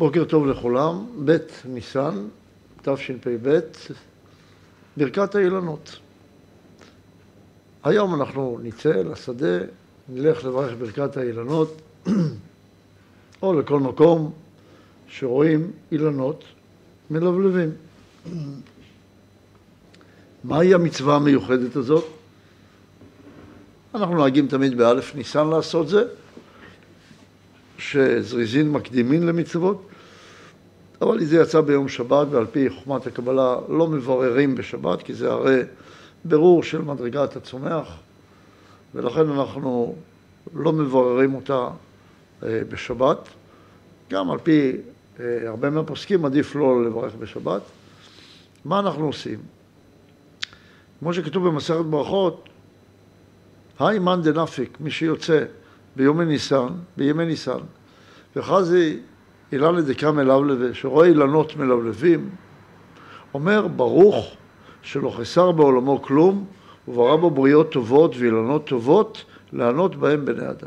בוקר טוב לכולם, ב' ניסן, תשפ"ב, ברכת האילנות. היום אנחנו נצא לשדה, נלך לברך ברכת האילנות, או לכל מקום שרואים אילנות מלבלבים. מהי המצווה המיוחדת הזאת? אנחנו נוהגים תמיד באלף ניסן לעשות זה, שזריזין מקדימין למצוות, אבל זה יצא ביום שבת, ועל פי חוכמת הקבלה לא מבררים בשבת, כי זה הרי ברור של מדרגת הצומח, ולכן אנחנו לא מבררים אותה בשבת. גם על פי הרבה מהפוסקים עדיף לא לברך בשבת. מה אנחנו עושים? כמו שכתוב במסכת ברכות, היי מאן דנפיק, מי שיוצא בימי ניסן, וחזי אילן לדקה מלבלבה, שרואה אילנות מלבלבים, אומר ברוך שלא חסר בעולמו כלום, וברא בו בריות טובות ואילנות טובות, לענות בהם בני אדם.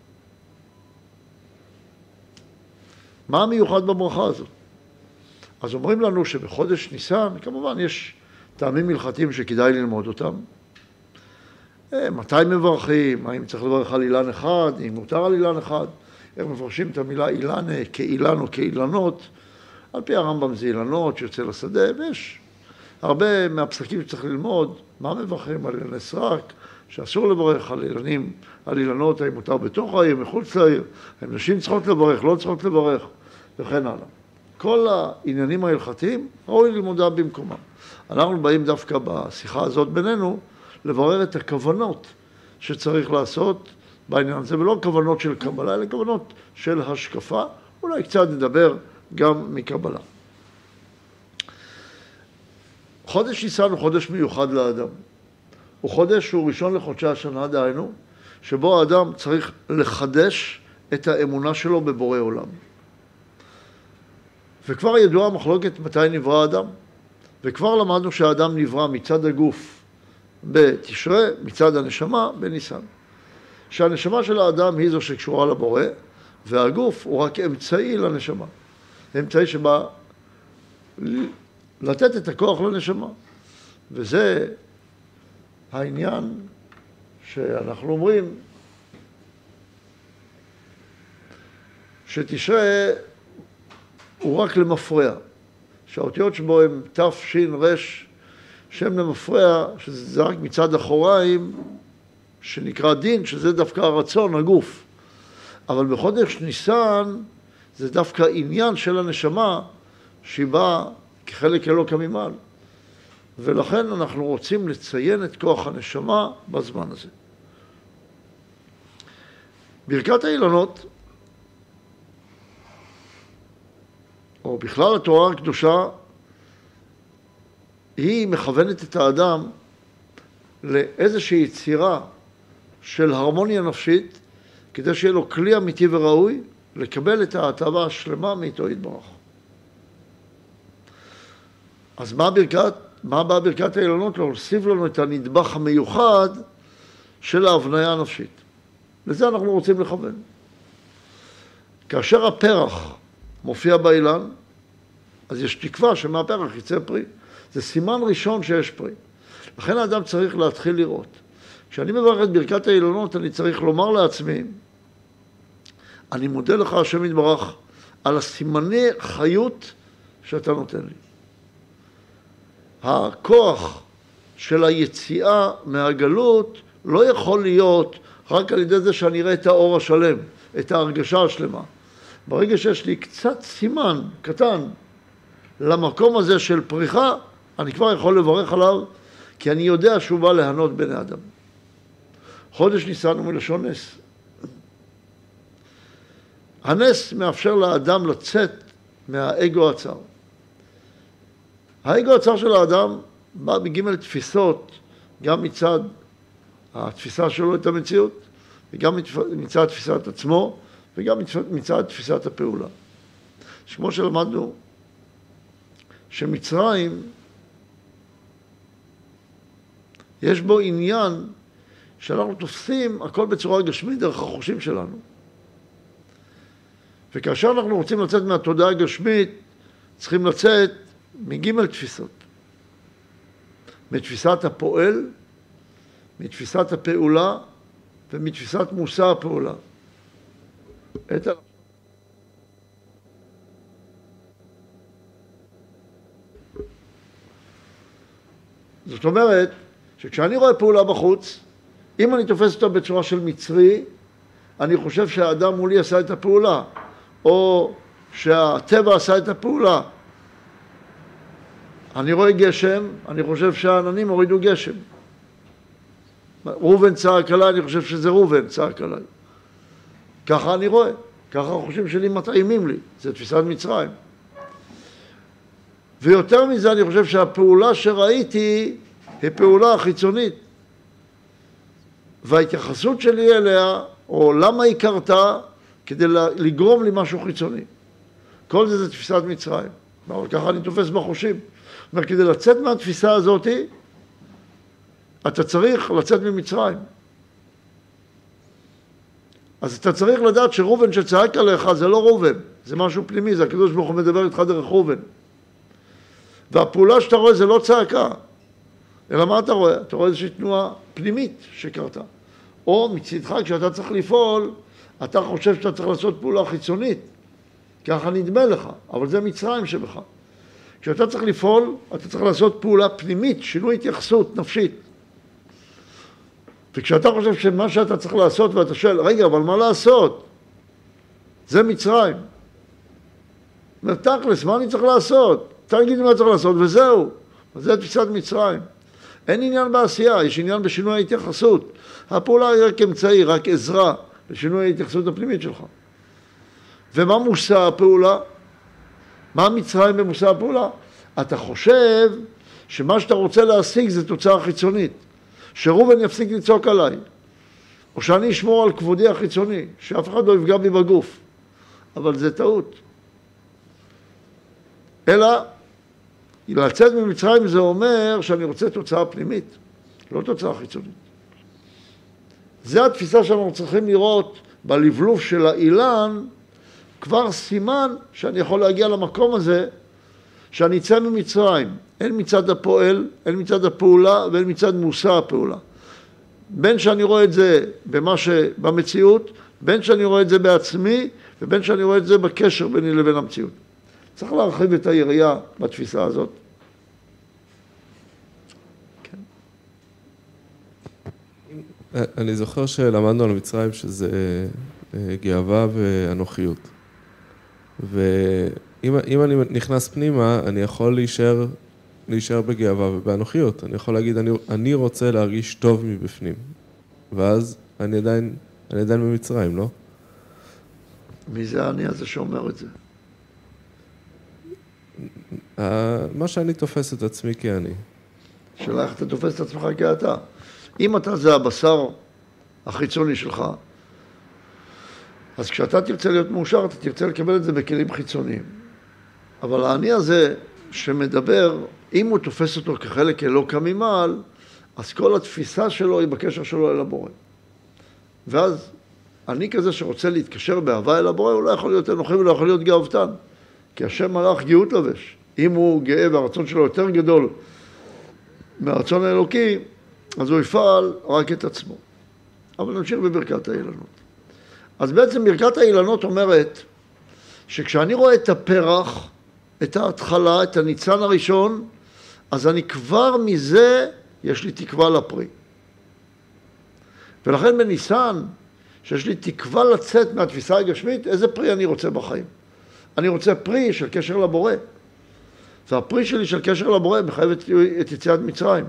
מה המיוחד בברכה הזאת? אז אומרים לנו שבחודש ניסן, כמובן יש טעמים הלכתיים שכדאי ללמוד אותם. מתי מברכים? האם צריך לברך על אילן אחד? אם מותר על אילן אחד? איך מפרשים את המילה אילן כאילן או כאילנות? על פי הרמב"ם זה אילנות שיוצא לשדה, ויש הרבה מהפסקים שצריך ללמוד מה מברכים על אילני סרק, שאסור לברך על אילנים, על אילנות, האם מותר בתוך העיר, מחוץ לעיר, האם נשים צריכות לברך, לא צריכות לברך, וכן הלאה. כל העניינים ההלכתיים ראוי ללמודם במקומם. אנחנו באים דווקא בשיחה הזאת בינינו לברר את הכוונות שצריך לעשות בעניין הזה, ולא כוונות של קבלה, אלא כוונות של השקפה. אולי קצת נדבר גם מקבלה. חודש ניסן הוא חודש מיוחד לאדם. הוא חודש שהוא ראשון לחודשי השנה, דהיינו, שבו האדם צריך לחדש את האמונה שלו בבורא עולם. וכבר ידועה המחלוקת מתי נברא האדם, וכבר למדנו שהאדם נברא מצד הגוף בתשרי, מצד הנשמה בניסן. שהנשמה של האדם היא זו שקשורה לבורא, והגוף הוא רק אמצעי לנשמה. אמצעי שבא לתת את הכוח לנשמה. וזה העניין שאנחנו אומרים שתשרי הוא רק למפרע. שהאותיות שבו הם ת' ש' ר' שם למפרע, שזה רק מצד אחוריים, שנקרא דין, שזה דווקא הרצון, הגוף. אבל בחודש ניסן זה דווקא עניין של הנשמה שהיא באה כחלק אלוקא ממעל. ולכן אנחנו רוצים לציין את כוח הנשמה בזמן הזה. ברכת האילנות, או בכלל התורה הקדושה, היא מכוונת את האדם לאיזושהי יצירה של הרמוניה נפשית, כדי שיהיה לו כלי אמיתי וראוי לקבל את ההטבה השלמה מאיתו יתברך. אז מה באה ברכת האילנות? להוסיף לנו את הנדבך המיוחד של ההבניה הנפשית. לזה אנחנו רוצים לכוון. כאשר הפרח מופיע באילן, אז יש תקווה שמהפרח יצא פרי. זה סימן ראשון שיש פרי. לכן האדם צריך להתחיל לראות. כשאני מברך את ברכת האילנות, אני צריך לומר לעצמי, אני מודה לך השם יתברך על הסימני חיות שאתה נותן לי. הכוח של היציאה מהגלות לא יכול להיות רק על ידי זה שאני אראה את האור השלם, את ההרגשה השלמה. ברגע שיש לי קצת סימן קטן למקום הזה של פריחה, אני כבר יכול לברך עליו, כי אני יודע שהוא בא להנות בני אדם. חודש ניסן הוא מלשון נס. הנס מאפשר לאדם לצאת מהאגו הצר. האגו הצר של האדם בא בג' תפיסות, גם מצד התפיסה שלו את המציאות, וגם מצד תפיסת עצמו, וגם מצד תפיסת הפעולה. שכמו שלמדנו, שמצרים יש בו עניין שאנחנו תופסים הכל בצורה גשמית דרך החושים שלנו. וכאשר אנחנו רוצים לצאת מהתודעה הגשמית, צריכים לצאת מג' תפיסות. מתפיסת הפועל, מתפיסת הפעולה, ומתפיסת מושא הפעולה. זאת אומרת, שכשאני רואה פעולה בחוץ, אם אני תופס אותה בצורה של מצרי, אני חושב שהאדם מולי עשה את הפעולה, או שהטבע עשה את הפעולה. אני רואה גשם, אני חושב שהעננים הורידו גשם. ראובן צעק עליי, אני חושב שזה ראובן צעק עליי. ככה אני רואה, ככה החושים שלי מתאימים לי, זה תפיסת מצרים. ויותר מזה אני חושב שהפעולה שראיתי היא פעולה חיצונית. וההתייחסות שלי אליה, או למה היא קרתה, כדי לגרום לי משהו חיצוני. כל זה תפיסת מצרים. אבל ככה אני תופס בחושים. זאת אומרת, כדי לצאת מהתפיסה הזאת, אתה צריך לצאת ממצרים. אז אתה צריך לדעת שראובן שצעק עליך זה לא ראובן, זה משהו פנימי, זה הקדוש ברוך הוא מדבר איתך דרך ראובן. והפעולה שאתה רואה זה לא צעקה, אלא מה אתה רואה? אתה רואה איזושהי תנועה פנימית שקרתה. או מצדך כשאתה צריך לפעול, אתה חושב שאתה צריך לעשות פעולה חיצונית, ככה נדמה לך, אבל זה מצרים שבך. כשאתה צריך לפעול, אתה צריך לעשות פעולה פנימית, שינוי התייחסות נפשית. וכשאתה חושב שמה שאתה צריך לעשות, ואתה שואל, רגע, אבל מה לעשות? זה מצרים. תכלס, מה אני צריך לעשות? תגיד מה צריך לעשות, וזהו. אז זה תפיסת מצרים. אין עניין בעשייה, יש עניין בשינוי ההתייחסות. הפעולה היא רק אמצעי, רק עזרה לשינוי ההתייחסות הפנימית שלך. ומה מושא הפעולה? מה מצרים במושא הפעולה? אתה חושב שמה שאתה רוצה להשיג זה תוצאה חיצונית. שראובן יפסיק לצעוק עליי, או שאני אשמור על כבודי החיצוני, שאף אחד לא יפגע בי בגוף. אבל זה טעות. אלא, לצאת ממצרים זה אומר שאני רוצה תוצאה פנימית, לא תוצאה חיצונית. זה התפיסה שאנחנו צריכים לראות בלבלוף של האילן, כבר סימן שאני יכול להגיע למקום הזה, שאני אצא ממצרים. אין מצד הפועל, אין מצד הפעולה ואין מצד מושא הפעולה. בין שאני רואה את זה במציאות, בין שאני רואה את זה בעצמי, ובין שאני רואה את זה בקשר ביני לבין המציאות. צריך להרחיב את היריעה בתפיסה הזאת. כן. אני זוכר שלמדנו על מצרים שזה גאווה ואנוכיות. ואם אני נכנס פנימה, אני יכול להישאר בגאווה ובאנוכיות. אני יכול להגיד, אני רוצה להרגיש טוב מבפנים. ואז אני עדיין במצרים, לא? מי זה אני הזה שאומר את זה? מה שאני תופס את עצמי כאני. שאלה איך אתה תופס את עצמך כאתה. אם אתה זה הבשר החיצוני שלך, אז כשאתה תרצה להיות מאושר, אתה תרצה לקבל את זה בכלים חיצוניים. אבל האני הזה שמדבר, אם הוא תופס אותו כחלק אלוקא ממעל, אז כל התפיסה שלו היא בקשר שלו אל הבורא. ואז אני כזה שרוצה להתקשר באהבה אל הבורא, הוא לא יכול להיות אנוכי ולא יכול להיות גאוותן. כי השם מלאך גאות לבש. אם הוא גאה והרצון שלו יותר גדול מהרצון האלוקי, אז הוא יפעל רק את עצמו. אבל נמשיך בברכת האילנות. אז בעצם ברכת האילנות אומרת שכשאני רואה את הפרח, את ההתחלה, את הניצן הראשון, אז אני כבר מזה, יש לי תקווה לפרי. ולכן בניסן, שיש לי תקווה לצאת מהתפיסה הגשמית, איזה פרי אני רוצה בחיים? אני רוצה פרי של קשר לבורא. והפרי שלי של קשר לבורא מחייב את יציאת מצרים.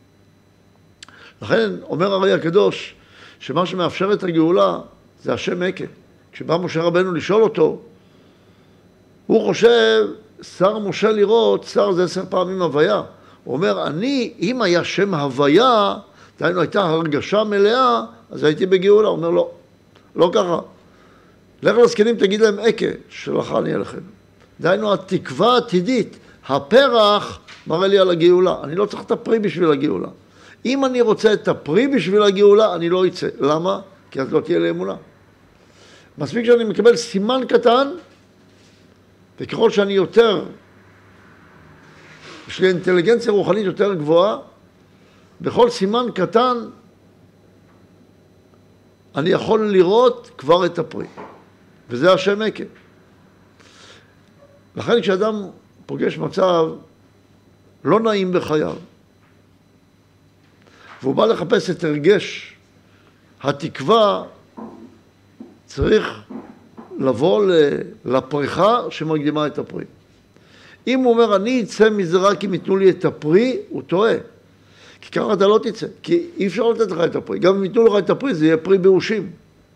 לכן אומר הרי הקדוש, שמה שמאפשר את הגאולה זה השם עקה. כשבא משה רבנו לשאול אותו, הוא חושב, שר משה לראות, שר זה 10 פעמים הוויה. הוא אומר, אם היה שם הוויה, דהיינו הייתה הרגשה מלאה, אז הייתי בגאולה. הוא אומר, לא, לא ככה. לך לזקנים תגיד להם עקה, שלך אני אליכם. דהיינו התקווה העתידית, הפרח מראה לי על הגאולה. אני לא צריך את הפרי בשביל הגאולה. אם אני רוצה את הפרי בשביל הגאולה, אני לא אצא. למה? כי אז לא תהיה לי אמונה. מספיק שאני מקבל סימן קטן, וככל שאני יותר, יש לי אינטליגנציה רוחנית יותר גבוהה, בכל סימן קטן אני יכול לראות כבר את הפרי. וזה השם עקב. לכן כשאדם פוגש מצב לא נעים בחייו, והוא בא לחפש את הרגש התקווה, צריך לבוא לפריחה שמקדימה את הפרי. אם הוא אומר, אני אצא מזה רק אם ייתנו לי את הפרי, הוא טועה. כי ככה אתה לא תצא, כי אי אפשר לתת לך את הפרי. גם אם ייתנו לך את הפרי, זה יהיה פרי באושים.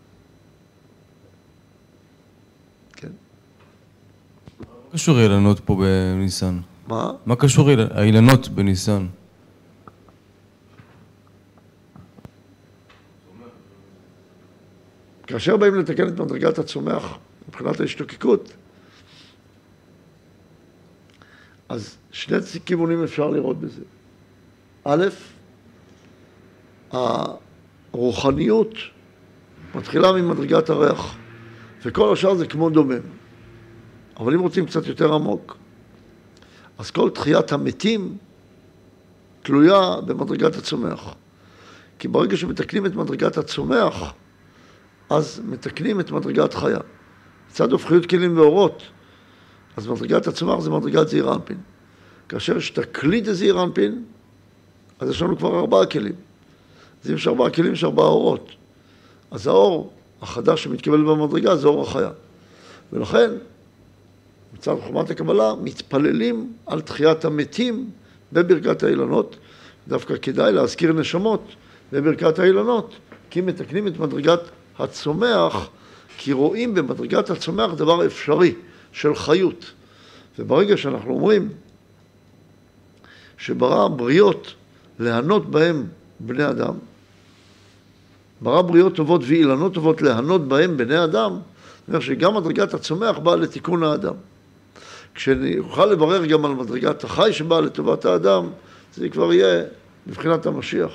כן. מה קשור האילנות פה בניסן? מה? מה קשור האילנות בניסן? כאשר באים לתקן את מדרגת הצומח מבחינת ההשתוקקות, אז שני כיוונים אפשר לראות בזה. א', הרוחניות מתחילה ממדרגת הריח, וכל השאר זה כמו דומם. אבל אם רוצים קצת יותר עמוק, אז כל תחיית המתים תלויה במדרגת הצומח. כי ברגע שמתקנים את מדרגת הצומח, אז מתקנים את מדרגת חיה. מצד הופכיות כלים ואורות, אז מדרגת הצומח זה מדרגת זעיר אנפין. כאשר יש תקליט הזעיר אנפין, אז יש לנו כבר 4 כלים. אז אם יש 4 כלים, יש 4 אורות. אז האור החדש שמתקבל במדרגה זה אור החיה. ולכן, מצד חוכמת הקבלה, מתפללים על תחיית המתים בברכת האילנות. דווקא כדאי להזכיר נשמות בברכת האילנות, כי מתקנים את מדרגת הצומח, כי רואים במדרגת הצומח דבר אפשרי של חיות. וברגע שאנחנו אומרים שברא בריות להנות בהם בני אדם, ברא בריות טובות ואילנות טובות להנות בהם בני אדם, זאת אומרת שגם מדרגת הצומח באה לתיקון האדם. כשנוכל לברר גם על מדרגת החי שבאה לטובת האדם, זה כבר יהיה מבחינת המשיח.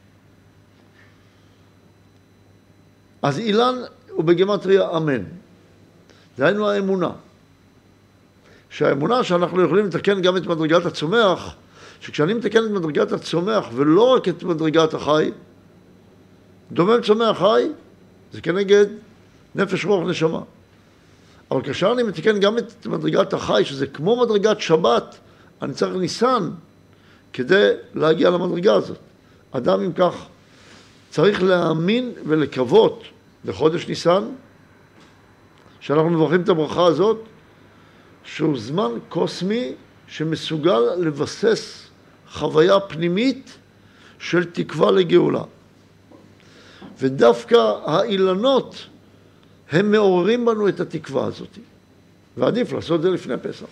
אז אילן הוא בגימטריה אמן. דהיינו האמונה. שהאמונה שאנחנו יכולים לתקן גם את מדרגת הצומח, שכשאני מתקן את מדרגת הצומח ולא רק את מדרגת החי, דומם צומח חי, זה כנגד נפש רוח נשמה. אבל כאשר אני מתקן גם את מדרגת החי, שזה כמו מדרגת שבת, אני צריך ניסן כדי להגיע למדרגה הזאת. אדם אם כך צריך להאמין ולקוות בחודש ניסן, שאנחנו מברכים את הברכה הזאת, שהוא זמן קוסמי שמסוגל לבסס חוויה פנימית של תקווה לגאולה. ודווקא האילנות הם מעוררים בנו את התקווה הזאת. ועדיף לעשות את זה לפני פסח.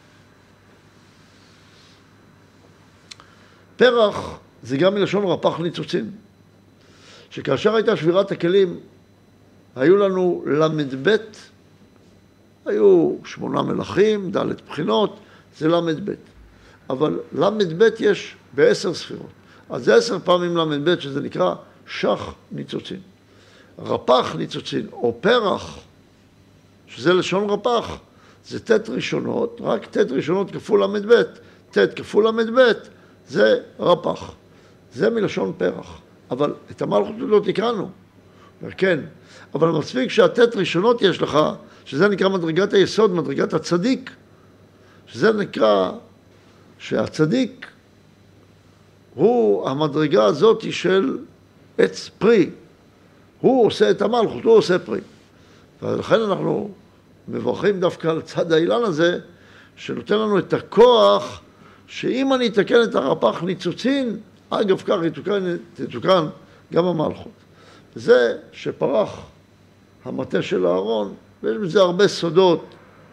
פרח זה גם מלשון רפ"ח ניצוצין. שכאשר הייתה שבירת הכלים, היו לנו ל"ב, היו 8 מלכים, ד' בחינות, זה ל"ב. אבל ל"ב יש ב10 ספירות. אז זה 10 פעמים ל"ב, שזה נקרא שח ניצוצין. רפ"ח ניצוצין, או פרח, שזה לשון רפ"ח, זה ט' ראשונות, רק ט' ראשונות כפול ל"ב, ט' כפול ל"ב, זה רפ"ח. זה מלשון פרח. אבל את המלכות לא תקראנו. כן, אבל מספיק שהט' ראשונות יש לך, שזה נקרא מדרגת היסוד, מדרגת הצדיק, שזה נקרא שהצדיק הוא המדרגה הזאת של עץ פרי. הוא עושה את המלכות, הוא עושה פרי. ולכן אנחנו מברכים דווקא על צד האילן הזה, שנותן לנו את הכוח, שאם אני אתקן את הרפ"ח ניצוצין, אגב כך תתוקן גם המלכות. זה שפרח המטה של הארון, ויש בזה הרבה סודות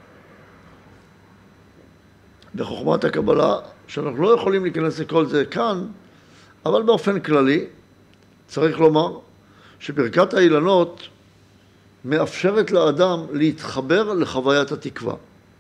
בחוכמת הקבלה, שאנחנו לא יכולים להיכנס לכל זה כאן, אבל באופן כללי צריך לומר שברכת האילנות מאפשרת לאדם להתחבר לחוויית התקווה.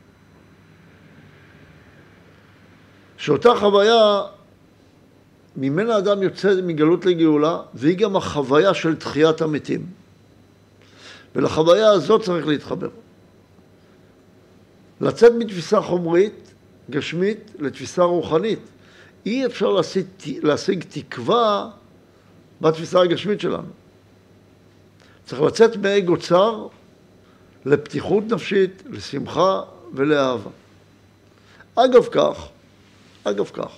שאותה חוויה ממנה האדם יוצא מגלות לגאולה, והיא גם החוויה של תחיית המתים. ולחוויה הזאת צריך להתחבר. לצאת מתפיסה חומרית, גשמית, לתפיסה רוחנית. אי אפשר להשיג תקווה בתפיסה הגשמית שלנו. צריך לצאת מאגו צר לפתיחות נפשית, לשמחה ולאהבה. אגב כך,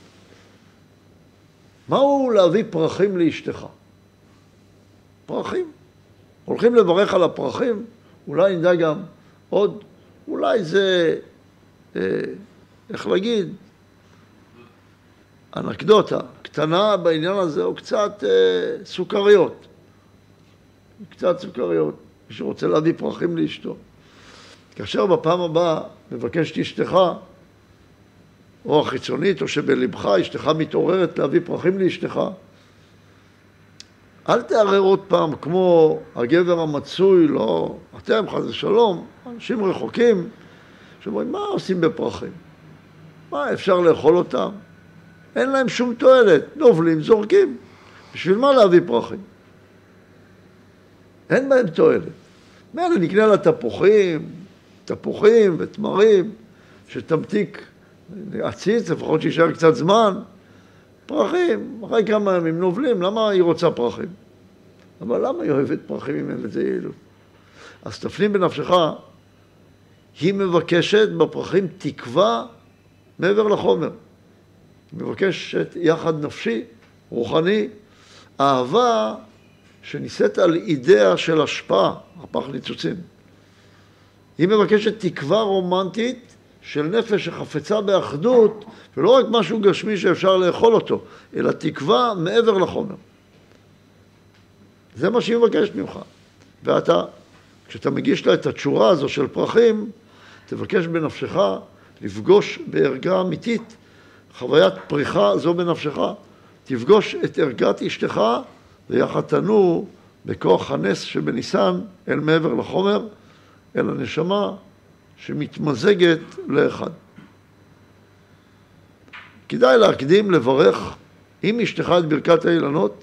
מהו להביא פרחים לאשתך? פרחים. הולכים לברך על הפרחים, אולי נדע גם עוד, אולי זה, איך להגיד, אנקדוטה קטנה בעניין הזה, או קצת סוכריות. קצת סוכריות, מי שרוצה להביא פרחים לאשתו. כאשר בפעם הבאה מבקשת אשתך, או החיצונית, או שבלבך אשתך מתעוררת להביא פרחים לאשתך, אל תערער עוד פעם כמו הגבר המצוי, לא, אתם חס ושלום, אנשים רחוקים, שאומרים, מה עושים בפרחים? מה, אפשר לאכול אותם? אין להם שום תועלת, נובלים, זורקים. בשביל מה להביא פרחים? אין בהם תועלת. מילא נקנה לה תפוחים ותמרים, שתמתיק עציץ, לפחות שישאר קצת זמן. פרחים, אחרי כמה ימים נובלים, למה היא רוצה פרחים? אבל למה היא אוהבת פרחים אם אין לזה יעילות? אז תפנים בנפשך, היא מבקשת בפרחים תקווה מעבר לחומר. היא מבקשת יחד נפשי, רוחני, אהבה שניסית על אידאה של השפעה, הפח ניצוצים. היא מבקשת תקווה רומנטית של נפש שחפצה באחדות, ולא רק משהו גשמי שאפשר לאכול אותו, אלא תקווה מעבר לחומר. זה מה שהיא מבקשת ממך. ואתה, כשאתה מגיש לה את התשורה הזו של פרחים, תבקש בנפשך לפגוש בערגה אמיתית, חוויית פריחה זו בנפשך, תפגוש את ערגת אשתך, ויחד תנו בכוח הנס שבניסן אל מעבר לחומר, אל הנשמה שמתמזגת לאחד. כדאי להקדים לברך עם אשתך את ברכת האילנות,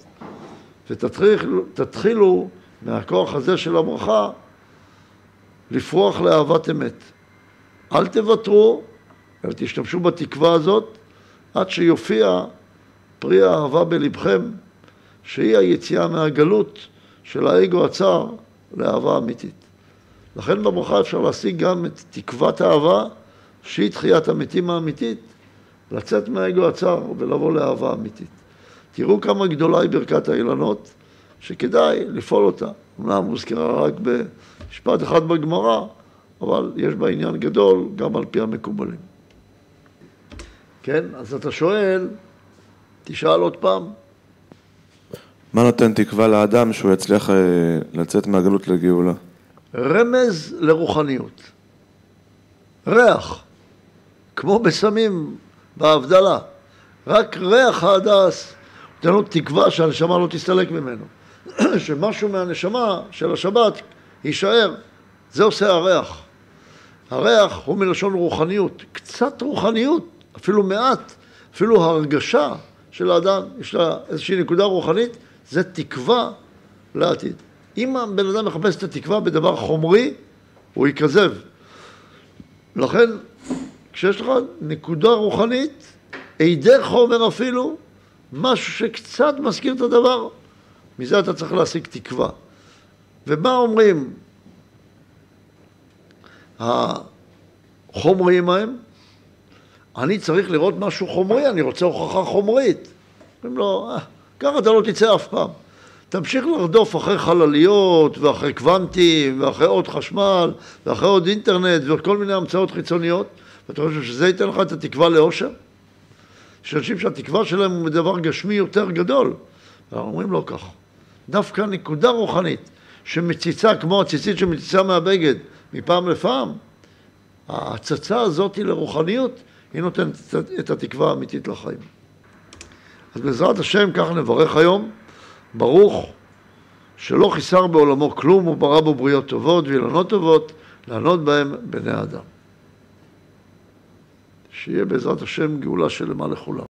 ותתחילו מהכוח הזה של הברכה לפרוח לאהבת אמת. אל תוותרו, אל תשתמשו בתקווה הזאת, עד שיופיע פרי האהבה בלבכם, שהיא היציאה מהגלות של האגו הצר לאהבה אמיתית. לכן בברכה אפשר להשיג גם את תקוות האהבה, שהיא תחיית המתים האמיתית, לצאת מהאגו הצר ולבוא לאהבה אמיתית. תראו כמה גדולה היא ברכת האילנות, שכדאי לפעול אותה. אומנם מוזכרה רק במשפט אחד בגמרא, אבל יש בה עניין גדול גם על פי המקובלים. כן, אז אתה שואל, תשאל עוד פעם. מה נותן תקווה לאדם שהוא יצליח לצאת מהגלות לגאולה? רמז לרוחניות. ריח, כמו בסמים בהבדלה. רק ריח ההדס נותן לו תקווה שהנשמה לא תסתלק ממנו. שמשהו מהנשמה של השבת יישאר. זה עושה הריח. הריח הוא מלשון רוחניות. קצת רוחניות, אפילו מעט, אפילו הרגשה של האדם, יש לה איזושהי נקודה רוחנית, זה תקווה לעתיד. אם הבן אדם מחפש את התקווה בדבר חומרי, הוא ייכזב. לכן, כשיש לך נקודה רוחנית, עידי חומר אפילו, משהו שקצת מזכיר את הדבר, מזה אתה צריך להשיג תקווה. ומה אומרים החומריים ההם? אני צריך לראות משהו חומרי, אני רוצה הוכחה חומרית. אומרים לו, ככה אתה לא תצא אף פעם. תמשיך לרדוף אחרי חלליות, ואחרי קוונטים, ואחרי עוד חשמל, ואחרי עוד אינטרנט, וכל מיני המצאות חיצוניות, ואתה חושב שזה ייתן לך את התקווה לאושר? יש אנשים שהתקווה שלהם הוא מדבר גשמי יותר גדול. אנחנו אומרים לו כך. דווקא נקודה רוחנית, שמציצה כמו הציצית שמציצה מהבגד, מפעם לפעם, ההצצה הזאת לרוחניות, היא נותנת את התקווה האמיתית לחיים. אז בעזרת השם כך נברך היום, ברוך שלא חיסר בעולמו כלום, הוא ברא בו בריאות טובות ואילנות טובות, לענות בהם בני האדם. שיהיה בעזרת השם גאולה שלמה לכולם.